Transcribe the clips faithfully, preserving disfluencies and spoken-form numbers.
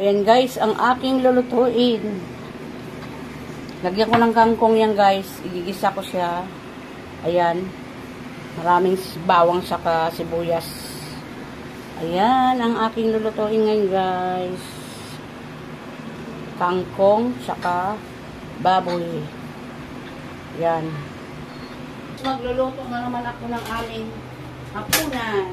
Ayan guys, ang aking lulutuin. Lagyan ko ng kangkong yan guys. Igigisa ko siya. Ayan. Maraming bawang saka sibuyas. Ayan, ang aking lulutuin ngayon guys. Kangkong saka baboy. Ayan. Magluluto na naman ako ng aming hapunan.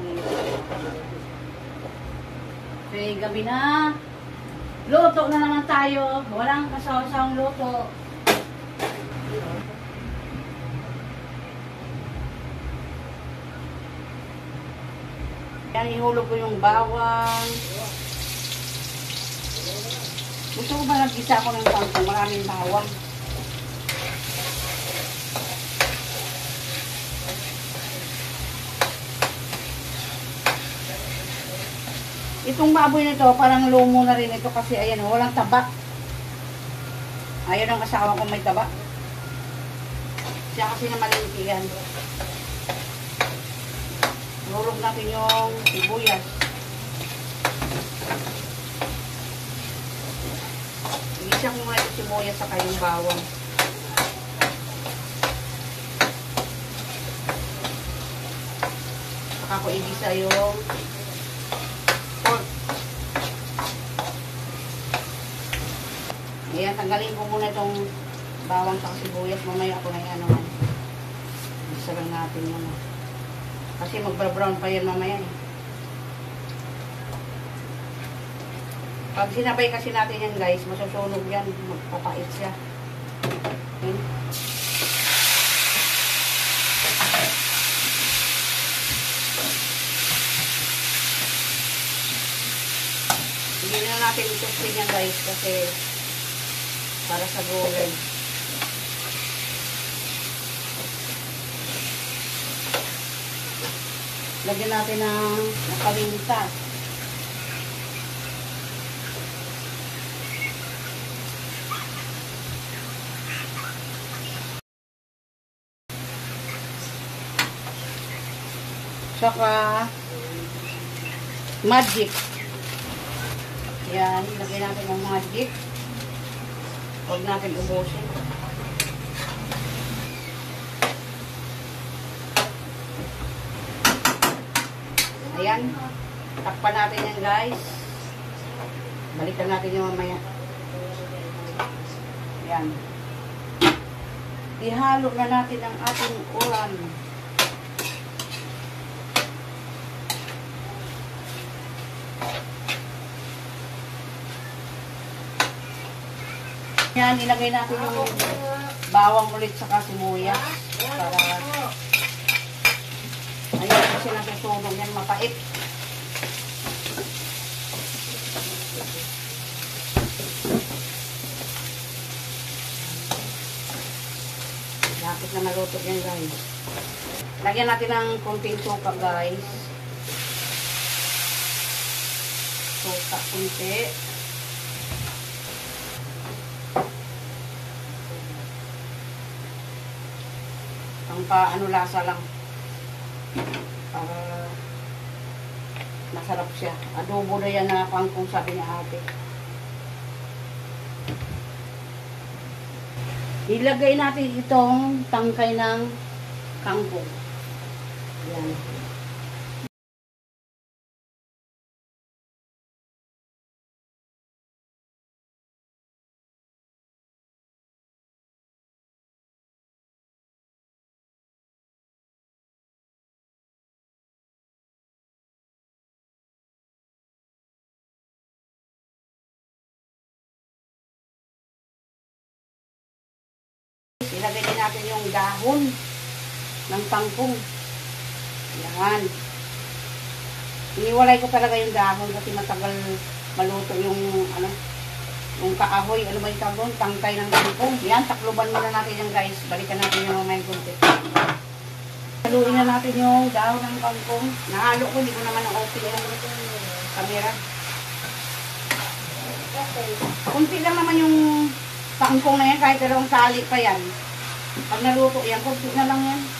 Okay, gabi na. Luto na naman tayo. Walang kasaw-sawang luto. Yan, ihulog ko yung bawang. Gusto ko ba nag-isa ako ng kangkong? Maraming bawang. Itong baboy nito, parang lumo na rin ito kasi ayan, walang taba. Ayaw ng asawa ko may taba. Siya kasi na malinti yan. Nulog natin yung sibuyas. Igisa ko muna yung sibuyas saka yung bawang. Saka ko igisa yung ayan, tanggalin ko muna itong bawang sa sibuyas. Mamaya ako na yan naman. Isa lang natin yun. Kasi magbra-brown pa yan mamaya. Pag sinabay kasi natin yan guys, masusunog yan. Magpapait siya. Okay. Hindi na natin itustin yan guys kasi para sa gulay. Lagyan natin ng nakalinta. Saka magic. Yan, lagyan natin ng magic. Huwag natin ubusin. Ayan. Takpan natin yan guys. Balikan natin yung mamaya. Ayan. Ihalo na natin ang ating ulam. Yan, ilagay natin yung bawang ulit saka sibuyas para ayun kasi nasusunog yan, mapait. Lapit na maluto yan guys. Lagyan natin ng konting suka guys. Suka konti. Ang pa ano lasa lang para masarap siya. Adobo na yan na kangkong sabi ni ate. Ilagay natin itong tangkay ng kangkong. Yan. Ilagay din natin yung dahon ng kangkong. Yan. Iniwalay ko talaga yung dahon kasi matagal maluto yung ano, yung kaahoy. Ano ba yung tawag? Tangkay ng kangkong. Yan, takluban muna natin yan guys. Balikan natin yung mamay kunti. Haluin na natin yung dahon ng kangkong. Nahalo ko, hindi ko naman na-open yung camera. Kunti lang naman yung kangkong na yan, kahit dalawang tali pa yan. Pag naluto yan, kunti na lang yan.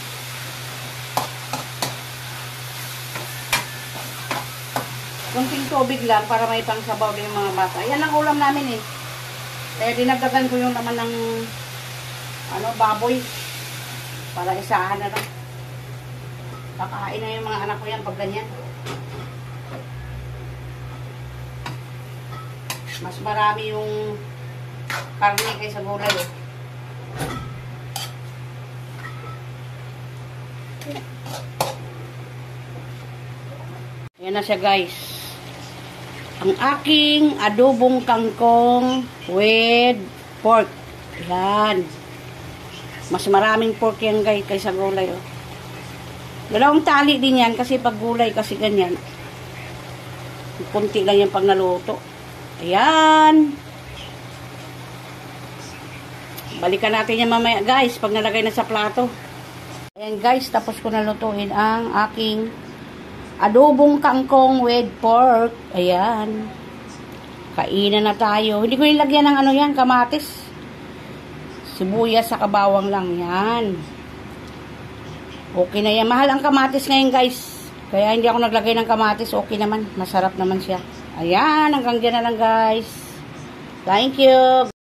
Kunting tubig lang para may pangsabaw din yung mga bata. Yan ang ulam namin eh. Kaya dinagdagan ko yung naman ng ano, baboy. Para isahan na lang. Kakain na yung mga anak ko yan pag ganyan. Mas marami yung karne kaysa gulay eh. Yan na siya guys. Ang aking adobong kangkong with pork. Yan. Mas maraming pork yan guys kaysa gulay oh. Dalawang tali din yan kasi pag gulay kasi ganyan. Kunti lang yan pag naluto. Ayan. Balikan natin yan mamaya guys pag nalagay na sa plato. Ayan guys, tapos ko nalutuin ang aking adobong kangkong with pork. Ayan. Kainan na tayo. Hindi ko nilagyan ng ano yan, kamatis. Sibuyas sa kabawang lang yan. Okay na yan. Mahal ang kamatis ngayon guys. Kaya hindi ako naglagay ng kamatis. Okay naman. Masarap naman siya. Ayan. Hanggang dyan na lang guys. Thank you.